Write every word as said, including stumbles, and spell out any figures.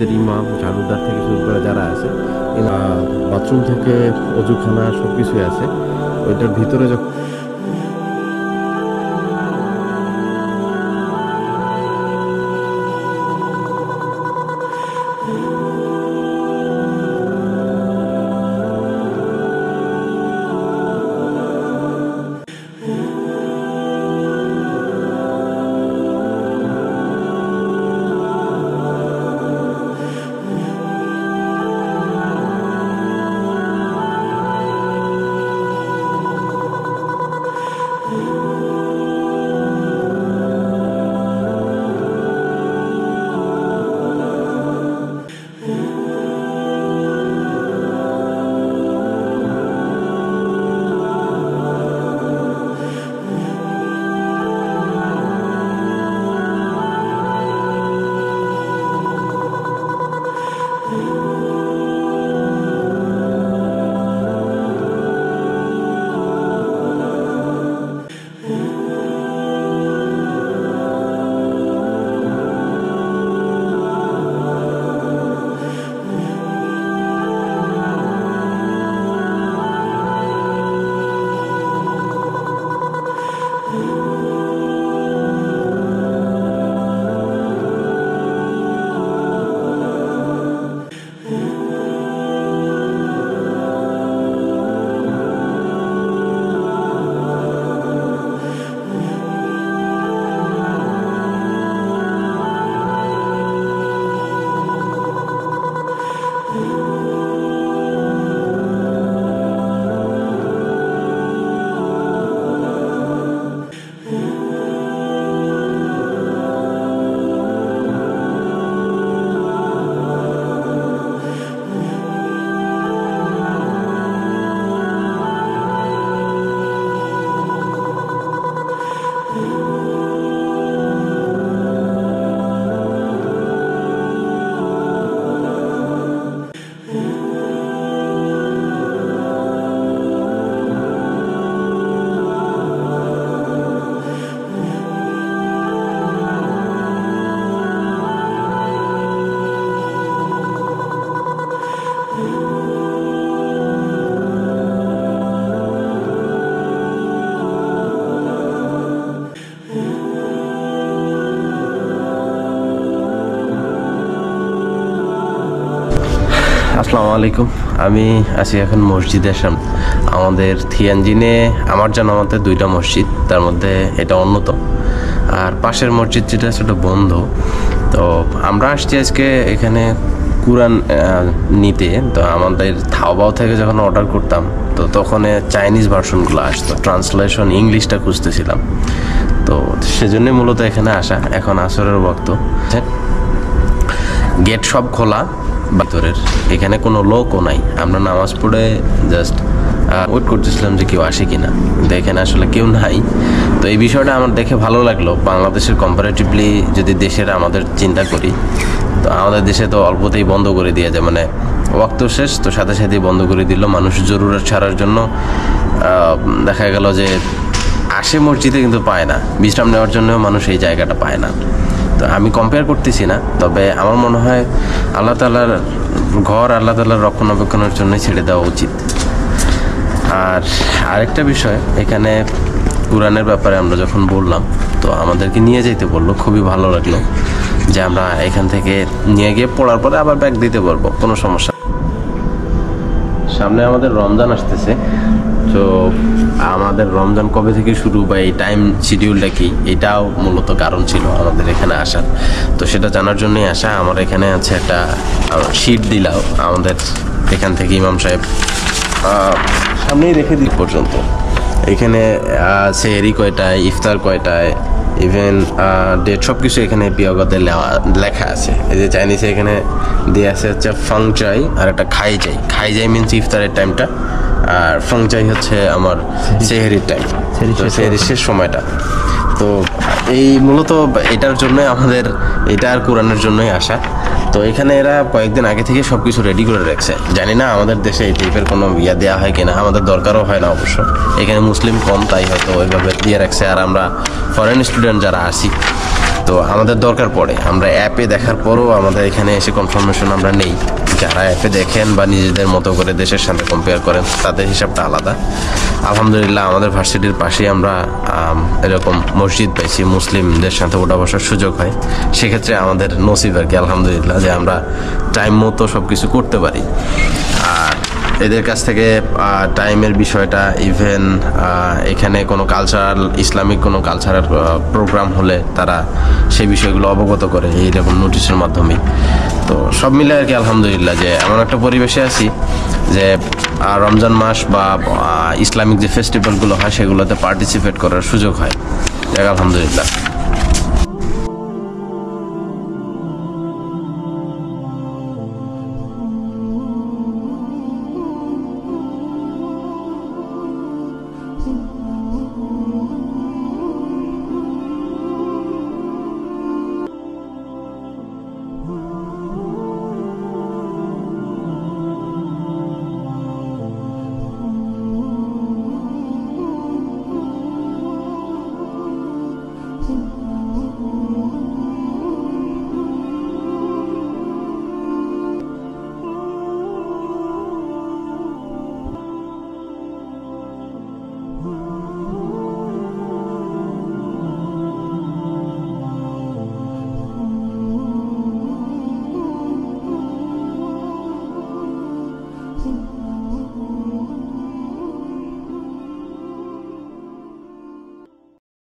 মসজিদের ইমাম ঝাড়ুদার থেকে শুরু করে যারা আছে, বাথরুম থেকে অজুখানা সব কিছুই আছে। ওইটার ভিতরে যখন আসসালামু আলাইকুম। আমি আছি এখন মসজিদের সামনে। আমাদের থিয়ানজিনে আমার জানা মতে দুইটা মসজিদ, তার মধ্যে এটা অন্যতম। আর পাশের মসজিদ যেটা সেটা বন্ধ। তো আমরা আসছি আজকে এখানে কুরআন নিতে। তো আমাদের থাওবাও থেকে যখন অর্ডার করতাম তো তখন চাইনিজ ভার্সনগুলো আসতো, ট্রান্সলেশন ইংলিশটা খুঁজতেছিলাম। তো সেজন্য মূলত এখানে আসা। এখন আসরের বক্ত, গেট সব খোলা ভিতরের, এখানে কোনো লোকও নাই। আমরা নামাজ পড়ে জাস্ট ওয়েট করতেছিলাম যে কেউ আসে কিনা, কিন্তু এখানে আসলে কেউ নাই। তো এই বিষয়টা আমার দেখে ভালো লাগলো। বাংলাদেশের কম্পারেটিভলি যদি দেশের আমাদের চিন্তা করি, তো আমাদের দেশে তো অল্পতেই বন্ধ করে দিয়ে যায়, মানে ওয়াক্ত শেষ তো সাথে সাথেই বন্ধ করে দিল। মানুষ জরুরত ছাড়ার জন্য দেখা গেল যে আসে মসজিদে, কিন্তু পায় না। বিশ্রাম নেওয়ার জন্য মানুষ এই জায়গাটা পায় না। তো আমি কম্পেয়ার করতেছি না, তবে আমার মনে হয় আল্লাহ তাআলার ঘর আল্লাহ তাআলার রক্ষণাবেক্ষণের জন্যই ছেড়ে দেওয়া উচিত। আর আরেকটা বিষয়, এখানে কুরআনের ব্যাপারে আমরা যখন বললাম তো আমাদেরকে নিয়ে যেতে বললো। খুবই ভালো লাগলো যে আমরা এখান থেকে নিয়ে গিয়ে পড়ার পরে আবার ব্যাগ দিতে পারবো, কোনো সমস্যা। সামনে আমাদের রমজান আসতেছে। তো আমাদের রমজান কবে থেকে শুরু বা এই টাইম শিডিউলটা কি, এটাও মূলত কারণ ছিল আমাদের এখানে আসার। তো সেটা জানার জন্যই আসা। আমার এখানে আছে একটা শিট দিলাও আমাদের এখান থেকে ইমাম সাহেব সামনেই রেখে দিই পর্যন্ত। এখানে সেহরি কয়টায়, ইফতার কয়টায়, ইভেন ডেট সব কিছু এখানে পিয়াগতে লেখা আছে। এই যে চাইনিজে এখানে দিয়ে আছে হচ্ছে ফাং চাই আর একটা খাই যাই। খাই যাই মিনস ইফতারের টাইমটা, আর ফাং চাই হচ্ছে আমার সেহরির টাইম, সেহরির শেষ সময়টা। তো এই মূলত এটার জন্যই আমাদের, এটা আর কোরআনের জন্যই আসা। তো এখানে এরা কয়েকদিন আগে থেকে সব কিছু রেডি করে রাখছে। জানি না আমাদের দেশে এই টাইপের কোনো ইয়া দেওয়া হয় কিনা, আমাদের দরকারও হয় না অবশ্য। এখানে মুসলিম কম, তাই হয়তো ওইভাবে দিয়ে রাখছে। আর আমরা ফরেন স্টুডেন্ট যারা আসি, তো তো আমাদের দরকার পড়ে, আমরা অ্যাপে দেখার পরও আমাদের এখানে এসে কনফার্মেশন আমরা নেই। যারা অ্যাপে দেখেন বা নিজেদের মতো করে দেশের সাথে কম্পেয়ার করেন তাদের হিসাবটা আলাদা। আলহামদুলিল্লাহ আমাদের ভার্সিটির পাশেই আমরা এরকম মসজিদ পাইছি, মুসলিমদের সাথে ওঠা বসার সুযোগ হয়। সেক্ষেত্রে আমাদের নসিব আর কি আলহামদুলিল্লাহ যে আমরা টাইম মতো সব কিছু করতে পারি। আর এদের কাছ থেকে টাইমের বিষয়টা, ইভেন এখানে কোনো কালচারাল ইসলামিক কোনো কালচারাল প্রোগ্রাম হলে তারা সেই বিষয়গুলো অবগত করে এইরকম নোটিশের মাধ্যমে। তো সব মিলে আর কি আলহামদুলিল্লাহ যে এমন একটা পরিবেশে আছি যে রমজান মাস বা ইসলামিক যে ফেস্টিভ্যালগুলো হয় সেগুলোতে পার্টিসিপেট করার সুযোগ হয়। যাক আলহামদুলিল্লাহ। Hmm.